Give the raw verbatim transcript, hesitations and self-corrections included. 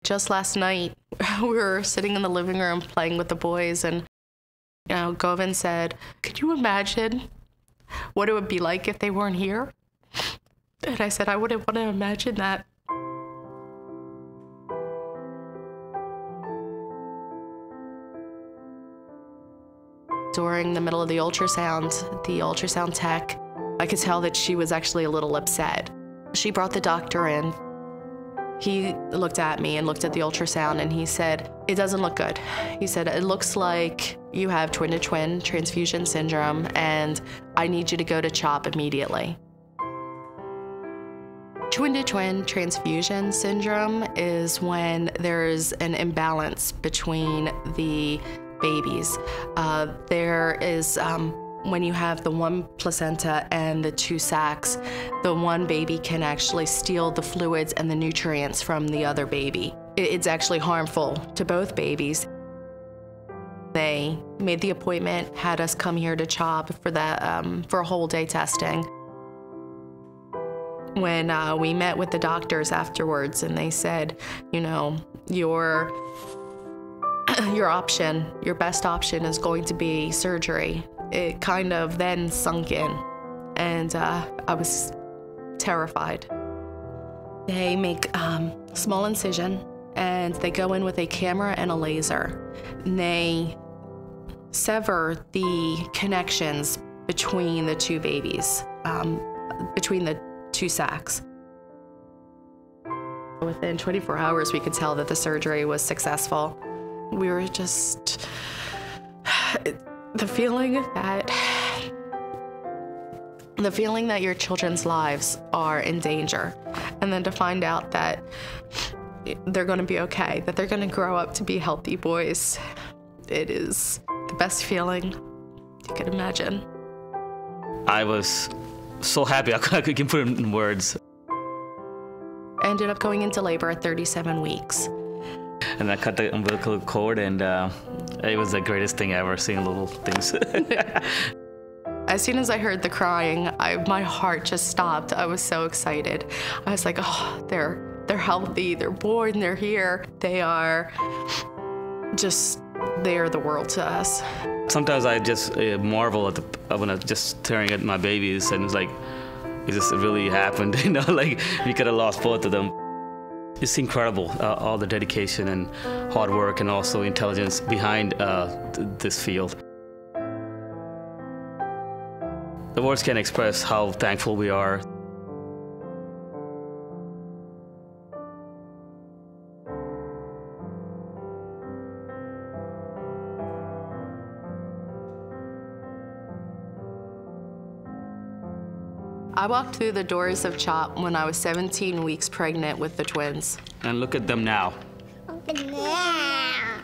Just last night, we were sitting in the living room playing with the boys, and you know, Govind said, "Could you imagine what it would be like if they weren't here?" And I said, "I wouldn't want to imagine that." During the middle of the ultrasound, the ultrasound tech, I could tell that she was actually a little upset. She brought the doctor in. He looked at me and looked at the ultrasound, and he said, "It doesn't look good." He said, "It looks like you have twin-to-twin transfusion syndrome, and I need you to go to CHOP immediately." Twin-to-twin transfusion syndrome is when there's an imbalance between the babies. Uh, there is, um, when you have the one placenta and the two sacs, the one baby can actually steal the fluids and the nutrients from the other baby. It's actually harmful to both babies. They made the appointment, had us come here to CHOP for that, um, for a whole day testing. When uh, we met with the doctors afterwards, and they said, you know, your your option, your best option is going to be surgery. It kind of then sunk in, and uh, I was terrified. They make um, small incision, and they go in with a camera and a laser. And they sever the connections between the two babies, um, between the two sacs. Within twenty-four hours, we could tell that the surgery was successful. We were just, the feeling that, the feeling that your children's lives are in danger, and then to find out that they're gonna be okay, that they're gonna grow up to be healthy boys, it is the best feeling you could imagine. I was so happy I couldn't put it in words. I ended up going into labor at thirty-seven weeks. And I cut the umbilical cord, and uh, it was the greatest thing ever, seeing little things. As soon as I heard the crying, I, my heart just stopped. I was so excited. I was like, oh, they're, they're healthy, they're born, they're here. They are just, they are the world to us. Sometimes I just uh, marvel at the, when I'm just staring at my babies, and it's like, it just really happened, you know, like we could have lost both of them. It's incredible, uh, all the dedication and hard work, and also intelligence behind uh, th this field. The words can't express how thankful we are. I walked through the doors of CHOP when I was seventeen weeks pregnant with the twins. And look at them now. Look at them now.